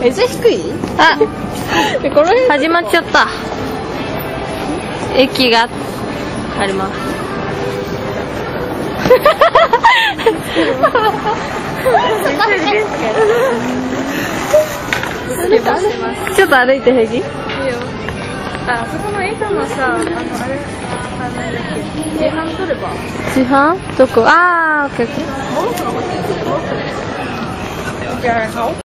めっちゃ低い。 あ、 この辺始まっちゃった。駅があります。ちょっと歩いて平気？いいよ。 あそこの板のさ、あれ、なんだっけ、自販取れば。 自販？どこ？あー、オッケーオッケー。 じゃあ、